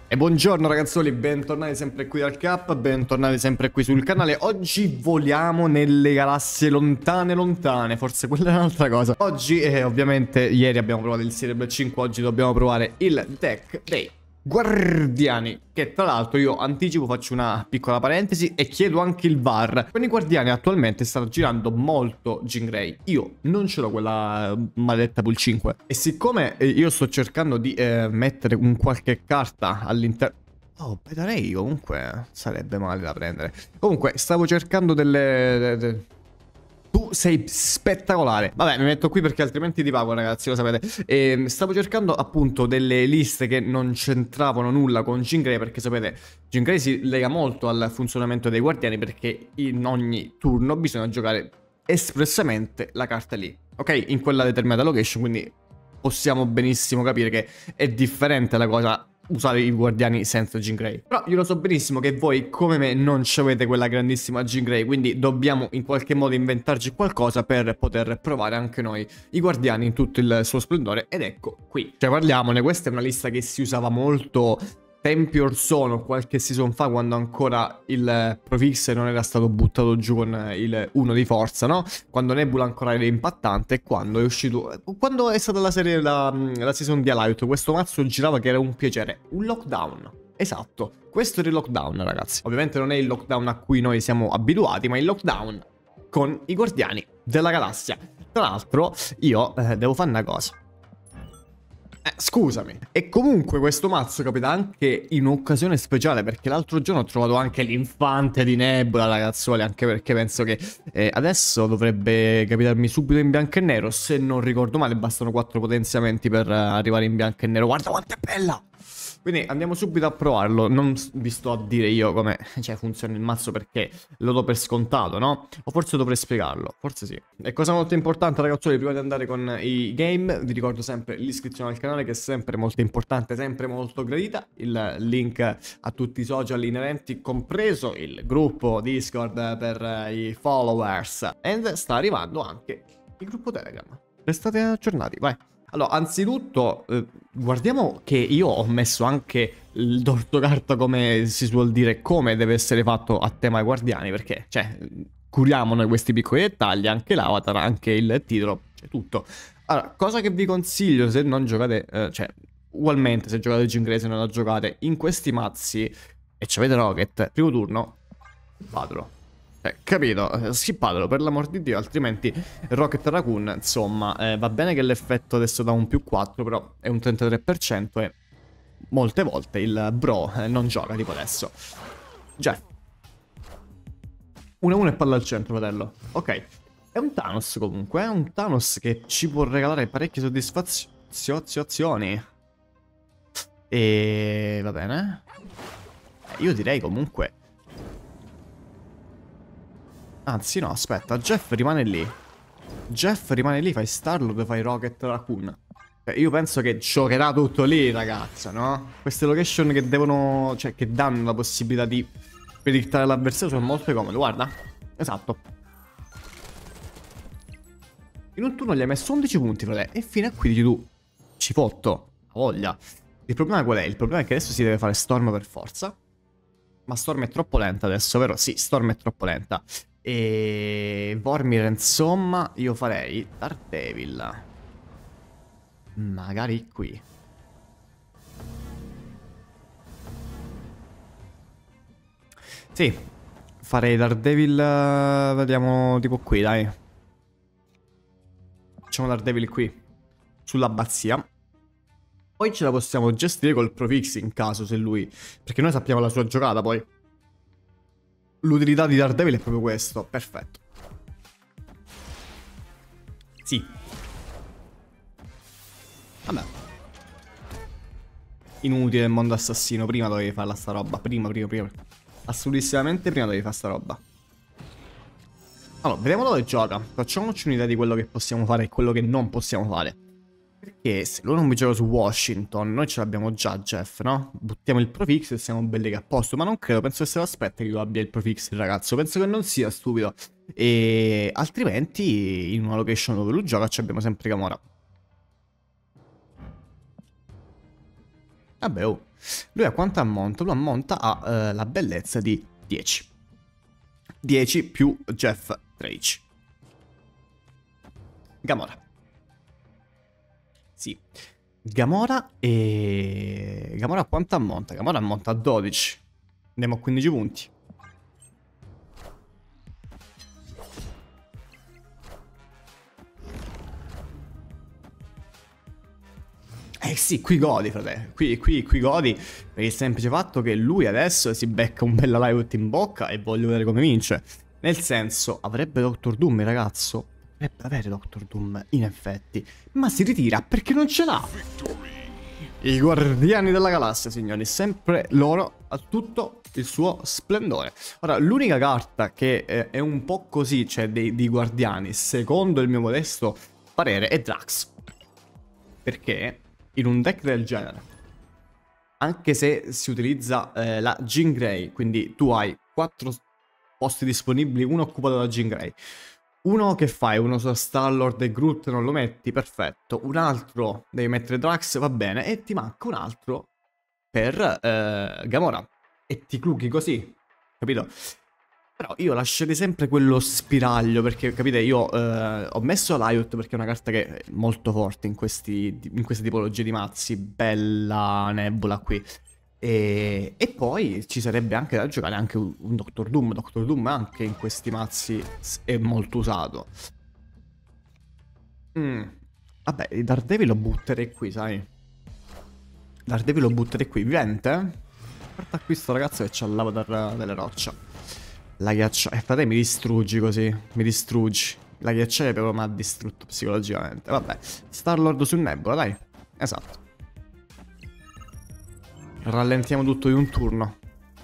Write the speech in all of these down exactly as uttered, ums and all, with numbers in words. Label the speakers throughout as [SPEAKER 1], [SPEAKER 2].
[SPEAKER 1] E buongiorno ragazzoli, bentornati sempre qui al Cap, bentornati sempre qui sul canale. Oggi voliamo nelle galassie lontane lontane, forse quella è un'altra cosa. Oggi, eh, ovviamente, ieri abbiamo provato il Cerebral cinque, oggi dobbiamo provare il deck dei Guardiani, che tra l'altro io anticipo, faccio una piccola parentesi e chiedo anche il V A R. Con i Guardiani attualmente sta girando molto Jean Grey. Io non ce l'ho quella maledetta Pool cinque. E siccome io sto cercando di eh, mettere un qualche carta all'interno... Oh, Petarei comunque sarebbe male da prendere. Comunque, stavo cercando delle... de- de- Tu sei spettacolare. Vabbè, mi metto qui perché altrimenti divago, ragazzi, lo sapete. E stavo cercando appunto delle liste che non c'entravano nulla con Jean Grey, perché sapete, Jean Grey si lega molto al funzionamento dei guardiani, perché in ogni turno bisogna giocare espressamente la carta lì, ok? In quella determinata location, quindi possiamo benissimo capire che è differente la cosa usare i guardiani senza Jean Grey. Però io lo so benissimo che voi come me non avete quella grandissima Jean Grey, quindi dobbiamo in qualche modo inventarci qualcosa per poter provare anche noi i guardiani in tutto il suo splendore. Ed ecco qui, cioè parliamone, questa è una lista che si usava molto tempi or sono, qualche season fa, quando ancora il Profix non era stato buttato giù con il uno di forza, no? Quando Nebula ancora era impattante e quando è uscito... Quando è stata la serie, la, la season di Alight, questo mazzo girava che era un piacere. Un lockdown. Esatto. Questo era il lockdown, ragazzi. Ovviamente non è il lockdown a cui noi siamo abituati, ma il lockdown con i Guardiani della Galassia. Tra l'altro, io eh, devo fare una cosa. Eh, scusami. E comunque questo mazzo capita anche in occasione speciale, perché l'altro giorno ho trovato anche l'infante di Nebula, ragazzuoli, anche perché penso che eh, adesso dovrebbe capitarmi subito in bianco e nero. Se non ricordo male, bastano quattro potenziamenti per uh, arrivare in bianco e nero. Guarda quanto è bella! Quindi andiamo subito a provarlo. Non vi sto a dire io come cioè, funziona il mazzo, perché lo do per scontato, no? O forse dovrei spiegarlo. Forse sì. E cosa molto importante, ragazzi, prima di andare con i game, vi ricordo sempre l'iscrizione al canale, che è sempre molto importante, sempre molto gradita. Il link a tutti i social inerenti, compreso il gruppo Discord per i followers. E sta arrivando anche il gruppo Telegram. Restate aggiornati, vai. Allora, anzitutto, eh, guardiamo che io ho messo anche il d'ortocarta, come si suol dire, come deve essere fatto a tema guardiani, perché, cioè, curiamo noi questi piccoli dettagli, anche l'avatar, anche il titolo, cioè tutto. Allora, cosa che vi consiglio se non giocate, eh, cioè, ugualmente se giocate Jean Grey, se non la giocate, in questi mazzi, e ci avete Rocket, primo turno, vadelo. Eh, capito, skippatelo per l'amor di Dio, altrimenti Rocket Raccoon, insomma, eh, va bene che l'effetto adesso dà un più quattro, però è un trentatré per cento e molte volte il bro eh, non gioca, tipo adesso. Jeff. uno a uno e palla al centro, fratello. Ok, è un Thanos comunque, è un Thanos che ci può regalare parecchie soddisfazioni. E va bene. Io direi comunque... Anzi no, aspetta, Jeff rimane lì. Jeff rimane lì, fai Starlord, fai Rocket Raccoon. Cioè, io penso che giocherà tutto lì, ragazzo, no? Queste location che devono... Cioè, che danno la possibilità di predittare l'avversario sono molto comode, guarda. Esatto. In un turno gli hai messo undici punti, frate. E fino a qui dici tu, ci fotto, voglia. Il problema qual è? Il problema è che adesso si deve fare Storm per forza. Ma Storm è troppo lenta adesso, vero? Sì, Storm è troppo lenta. E Vormir, insomma, io farei Daredevil. Magari qui. Sì, farei Daredevil, uh, vediamo tipo qui, dai. Facciamo Daredevil qui, sull'abbazia. Poi ce la possiamo gestire col Profix in caso, se lui... Perché noi sappiamo la sua giocata, poi. L'utilità di Daredevil è proprio questo. Perfetto. Sì. Vabbè. Inutile il mondo assassino. Prima dovevi farla sta roba. Prima, prima, prima. Assolutissimamente prima dovevi fare sta roba. Allora, vediamo dove gioca. Facciamoci un'idea di quello che possiamo fare e quello che non possiamo fare. Perché se lui non mi gioca su Washington, noi ce l'abbiamo già Jeff, no? Buttiamo il Profix e siamo belli che a posto. Ma non credo, penso che se lo aspetta che io abbia il Profix il ragazzo. Penso che non sia stupido. E altrimenti in una location dove lui gioca ci abbiamo sempre Gamora. Vabbè, oh. Lui a quanto ammonta? Lui ammonta a eh, la bellezza di dieci. dieci più Jeff tredici. Gamora. Sì. Gamora e... Gamora a quanto ammonta? Gamora ammonta a dodici. Andiamo a quindici punti. Eh sì, qui godi, frate. Qui, qui, qui godi per il semplice fatto che lui adesso si becca un bella live in bocca e voglio vedere come vince. Nel senso, avrebbe Doctor Doom, il ragazzo. Dovrebbe avere Doctor Doom, in effetti. Ma si ritira perché non ce l'ha. I Guardiani della Galassia, signori. Sempre loro a tutto il suo splendore. Ora, l'unica carta che eh, è un po' così, cioè dei, dei Guardiani, secondo il mio modesto parere, è Drax. Perché in un deck del genere, anche se si utilizza eh, la Jean Grey, quindi tu hai quattro posti disponibili, uno occupato da Jean Grey, uno che fai, uno su Star-Lord e Groot non lo metti, perfetto, un altro devi mettere Drax, va bene, e ti manca un altro per eh, Gamora, e ti clughi così, capito? Però io lascerei sempre quello spiraglio, perché capite, io eh, ho messo l'Ayut perché è una carta che è molto forte in, questi, in queste tipologie di mazzi, bella Nebula qui. E, e poi ci sarebbe anche da giocare anche un, un Doctor Doom. Doctor Doom anche in questi mazzi è molto usato. Mm. Vabbè, il Daredevil lo butterei qui, sai. Daredevil lo butterei qui. Vivente? Guarda qui sto ragazzo che c'ha l'avatar delle rocce. La ghiacciaia. Eh, frate, mi distruggi così. Mi distruggi. La ghiacciaia proprio mi ha distrutto psicologicamente. Vabbè. Star-Lord su Nebula, dai. Esatto. Rallentiamo tutto di un turno.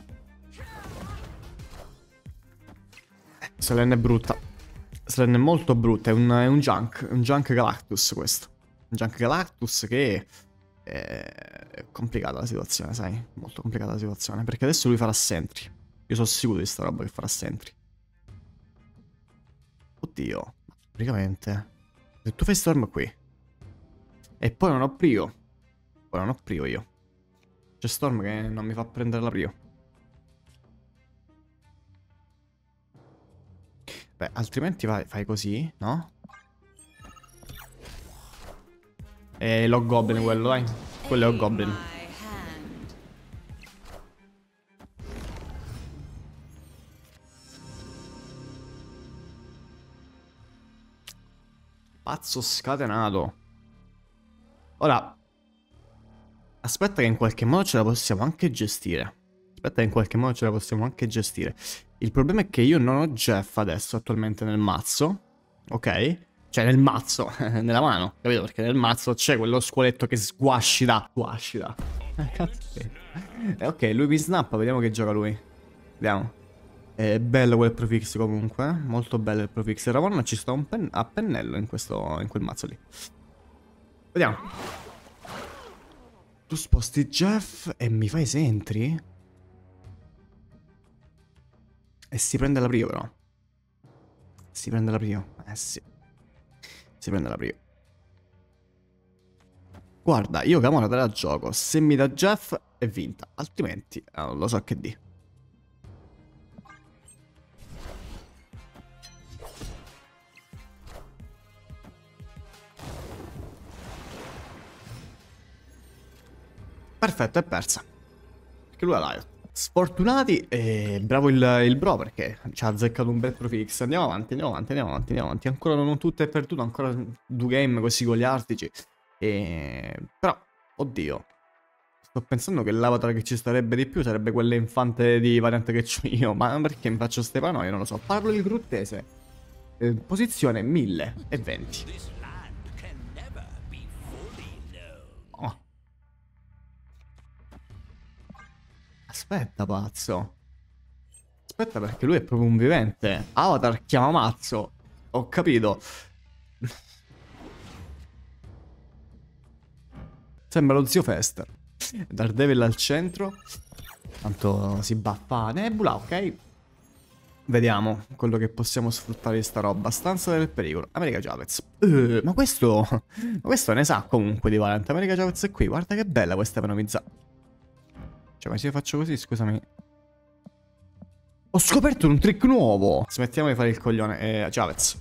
[SPEAKER 1] Selene è brutta. Selene è molto brutta. È un, è un junk. È un junk Galactus questo. Un junk Galactus che... È complicata la situazione, sai? Molto complicata la situazione. Perché adesso lui farà Sentry. Io sono sicuro di sta roba che farà Sentry. Oddio. Praticamente. Se tu fai Storm qui. E poi non ho Prio. Poi non ho Prio io. C'è Storm che non mi fa prendere la Prio. Beh, altrimenti vai, fai così, no? E l'ho Goblin quello, dai. Quello è ho Goblin. Pazzo scatenato. Ora, aspetta che in qualche modo ce la possiamo anche gestire. Aspetta che in qualche modo ce la possiamo anche gestire. Il problema è che io non ho Jeff adesso attualmente nel mazzo. Ok? Cioè nel mazzo, nella mano, capito? Perché nel mazzo c'è quello squaletto che sguascita. Sguascita. Eh, cazzo. Eh, ok, lui mi snappa, vediamo che gioca lui. Vediamo. È bello quel prefix comunque, eh? Molto bello il prefix. Ravonna ci sta un pen a pennello in, questo, in quel mazzo lì. Vediamo. Tu sposti Jeff e mi fai Sentry? E si prende la Prio però. Si prende la Prio. Eh sì. Si prende la Prio. Guarda, io Gamora te la gioco. Se mi dà Jeff è vinta. Altrimenti eh, non lo so che di. Perfetto, è persa. Perché lui ha l'Aio. Sfortunati e bravo il, il bro perché ci ha azzeccato un bel profix. Andiamo avanti, andiamo avanti, andiamo avanti, andiamo avanti. Ancora non tutto è perduto, ancora due game così goliardici. E... Però, oddio. Sto pensando che l'avatar che ci starebbe di più sarebbe quell'infante di variante che ho io. Ma perché mi faccio ste paranoie? Non lo so. Parlo il gruttese. Eh, posizione mille e venti. Oh. Aspetta, pazzo. Aspetta, perché lui è proprio un vivente. Avatar chiama mazzo. Ho capito. Sembra lo zio Fester. Daredevil al centro. Tanto si baffa Nebula, ok? Vediamo quello che possiamo sfruttare di sta roba. Stanza del pericolo. America Javez. Uh, ma questo... Ma questo ne sa comunque di Valent. America Javez è qui. Guarda che bella questa economizzata. Cioè, ma se io faccio così, scusami. Ho scoperto un trick nuovo. Smettiamo di fare il coglione. Eh, Chavez.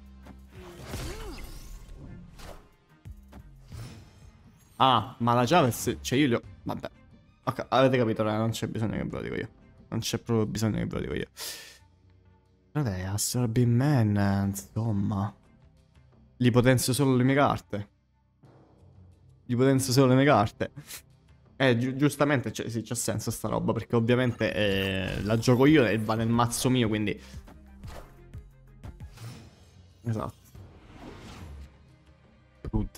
[SPEAKER 1] Ah, ma la Chavez, cioè io li ho... Vabbè. Ok, avete capito, non c'è bisogno che ve lo dico io. Non c'è proprio bisogno che ve lo dico io. Vabbè, Astral Beam Man, insomma. Li potenzio solo le mie carte. Li potenzio solo le mie carte. Eh, gi giustamente, cioè, sì, c'ha senso sta roba, perché ovviamente eh, la gioco io e va nel mazzo mio, quindi... Esatto. Brutto.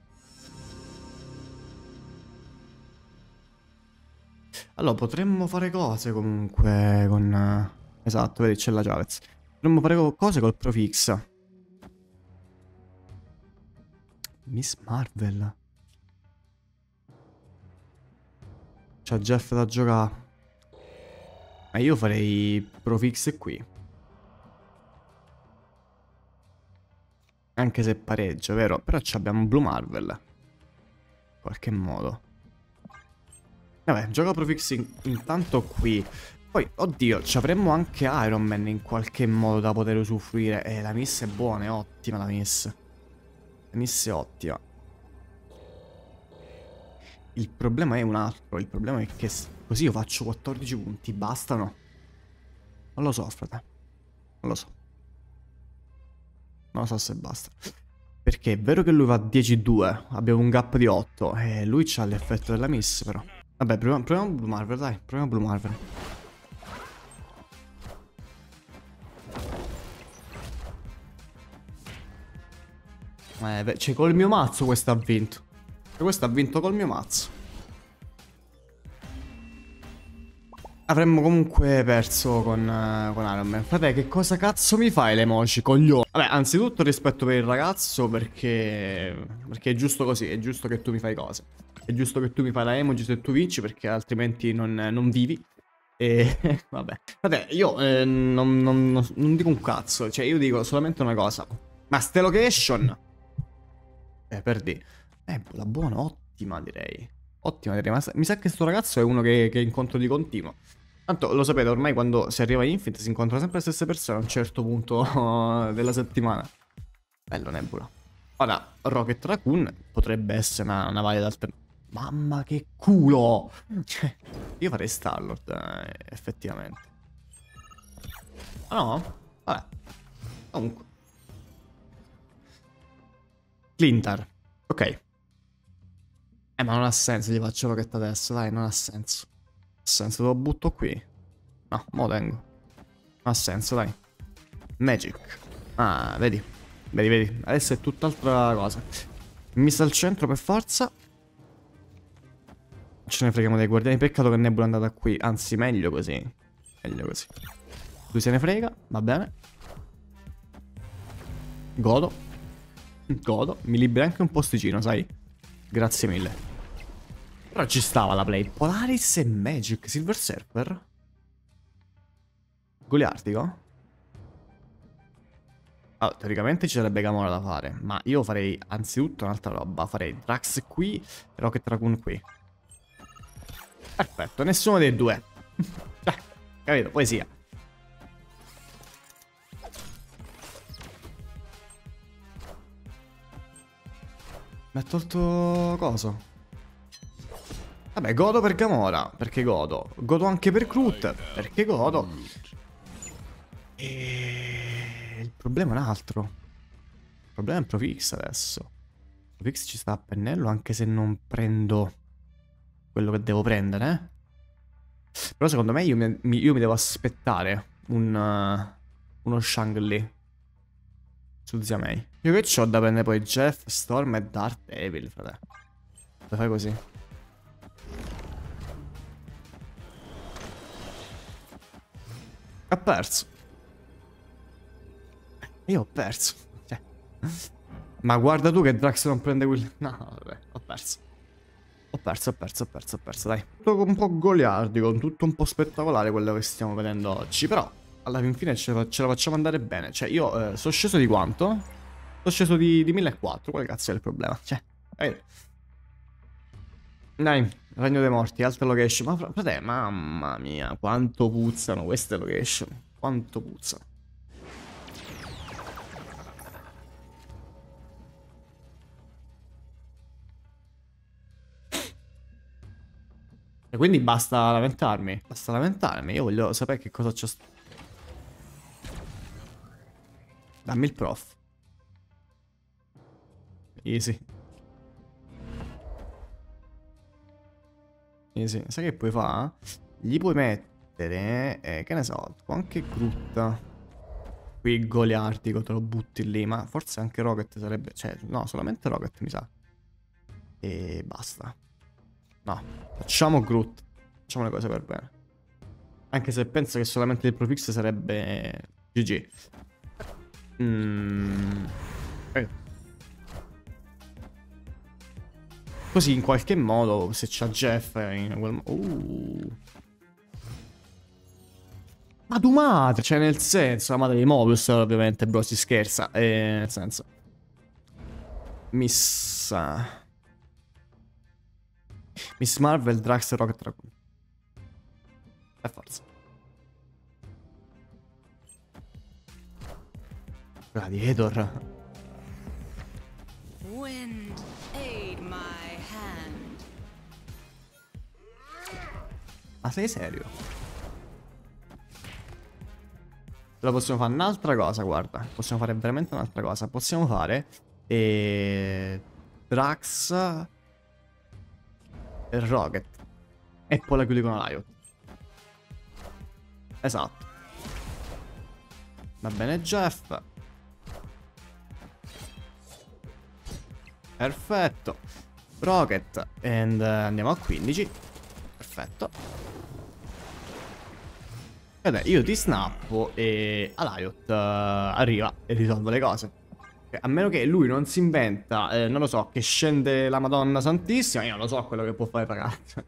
[SPEAKER 1] Allora, potremmo fare cose comunque con... Esatto, vedi, c'è la Chavez. Potremmo fare co cose col Profix. Miss Marvel. C'ha Jeff da giocare. Ma io farei Profix qui. Anche se pareggio, vero? Però abbiamo Blue Marvel. In qualche modo. Vabbè, gioco Profix in intanto qui. Poi, oddio, ci avremmo anche Iron Man in qualche modo da poter usufruire. Eh, la miss è buona, è ottima la miss. La miss è ottima. Il problema è un altro. Il problema è che così io faccio quattordici punti. Bastano? Non lo so, frate. Non lo so. Non lo so se basta. Perché è vero che lui va dieci due. Abbiamo un gap di otto. E lui c'ha l'effetto della miss, però. Vabbè, proviamo, proviamo Blue Marvel, dai. Proviamo Blue Marvel. Eh, cioè, col mio mazzo questo ha vinto. Cioè, questo ha vinto col mio mazzo. Avremmo comunque perso con, uh, con Iron Man. Frate, che cosa cazzo mi fai l'emoji, coglione? Vabbè, anzitutto rispetto per il ragazzo, perché... Perché è giusto così, è giusto che tu mi fai cose. È giusto che tu mi fai la emoji se tu vinci, perché altrimenti non, non vivi. E vabbè. Vabbè, io eh, non, non, non, non dico un cazzo. Cioè, io dico solamente una cosa. Ma ste location... Eh, perdi. Eh, la buona, ottima direi. Ottima direi, ma mi sa che sto ragazzo è uno che, che incontro di continuo. Tanto lo sapete, ormai quando si arriva a Infinite si incontrano sempre le stesse persone a un certo punto della settimana. Bello Nebula. Ora, Rocket Raccoon potrebbe essere una, una valida alternativa. Mamma che culo! Cioè, io farei Star-Lord, eh, effettivamente. Ah no? Vabbè. Comunque. Clintar. Ok. Eh, ma non ha senso, gli faccio Rocket adesso, dai, non ha senso. Non ha senso, lo butto qui. No, mo lo tengo. Non ha senso, dai. Magic. Ah, vedi. Vedi, vedi. Adesso è tutt'altra cosa. Missa al centro per forza. Ce ne freghiamo dei guardiani. Peccato che Nebula è andata qui. Anzi, meglio così. Meglio così. Lui se ne frega, va bene. Godo. Godo. Mi libera anche un posticino, sai? Grazie mille. Però ci stava la play. Polaris e Magic. Silver Surfer? Goliardico? Allora, teoricamente ci sarebbe Gamora da fare. Ma io farei anzitutto un'altra roba. Farei Drax qui e Rocket Raccoon qui. Perfetto, nessuno dei due. Cioè, capito? Poesia. Mi ha tolto coso. Vabbè, godo per Gamora. Perché godo? Godo anche per Groot. Perché godo? E... il problema è un altro. Il problema è Profix adesso. Profix ci sta a pennello anche se non prendo quello che devo prendere, eh? Però secondo me io mi, io mi devo aspettare un, uh, uno Shang-Li su Zia Mei. Io che c'ho da prendere poi Jeff, Storm e Daredevil, frate. Lo fai così. Ha perso. Io ho perso. Cioè. Ma guarda tu che Drax non prende quel... No, vabbè, ho perso. Ho perso, ho perso, ho perso, ho perso, dai. Tutto un po' goliardico, tutto un po' spettacolare quello che stiamo vedendo oggi. Però, alla fin fine ce la, ce la facciamo andare bene. Cioè, io eh, sono sceso di quanto? Sono sceso di, di millequattrocento. Quale cazzo è il problema? Cioè, eh. Dai, Regno dei morti, altre location. Ma frate, mamma mia, quanto puzzano queste location. Quanto puzzano. E quindi basta lamentarmi. Basta lamentarmi. Io voglio sapere che cosa c'è. Dammi il prof. Easy. Easy. Sai che puoi fare? Gli puoi mettere, eh, che ne so, anche Groot. Qui goliardico te lo butti lì, ma forse anche Rocket sarebbe... Cioè, no, solamente Rocket mi sa. E basta. No, facciamo Groot. Facciamo le cose per bene. Anche se penso che solamente il Profix sarebbe G G. Mm. Eh. Così in qualche modo, se c'ha Jeff in quel... Uh. Ma tu madre, cioè nel senso, la madre di Mobius ovviamente, bro, si scherza. Eh, nel senso. Miss... Miss Marvel, Drax e Rocket Raccoon. Per forza. Gladiator. Wind, aid my hand. Ma sei serio? Allora possiamo fare un'altra cosa, guarda. Possiamo fare veramente un'altra cosa. Possiamo fare... E... Drax... E Rocket. E poi la chiudi con la Riot. Esatto. Va bene Jeff. Perfetto. Rocket. And uh, andiamo a quindici. Perfetto. Vabbè, io ti snappo e Alaiot uh, arriva e risolve le cose. A meno che lui non si inventa, eh, non lo so, che scende la Madonna Santissima, io non lo so quello che può fare ragazzi.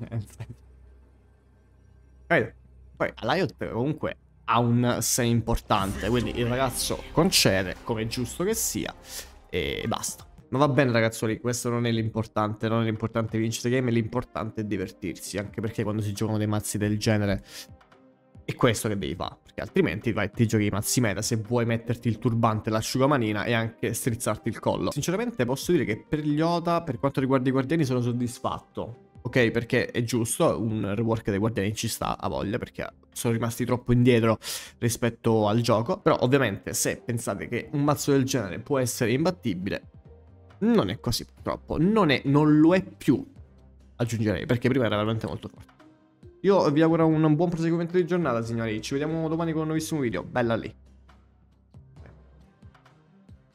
[SPEAKER 1] Poi Alaiot comunque ha un sé importante, quindi il ragazzo concede, come è giusto che sia, e basta. Ma va bene ragazzoli, questo non è l'importante, non è l'importante vincere game, l'importante è divertirsi, anche perché quando si giocano dei mazzi del genere è questo che devi fare, perché altrimenti vai, ti giochi i mazzi meta se vuoi metterti il turbante, l'asciugamanina e anche strizzarti il collo. Sinceramente posso dire che per gli Oda, per quanto riguarda i guardiani, sono soddisfatto. Ok, perché è giusto, un rework dei guardiani ci sta a voglia, perché sono rimasti troppo indietro rispetto al gioco. Però ovviamente se pensate che un mazzo del genere può essere imbattibile, non è così purtroppo, non, è, non lo è più, aggiungerei, perché prima era veramente molto forte. Io vi auguro un buon proseguimento di giornata, signori. Ci vediamo domani con un nuovissimo video. Bella lì.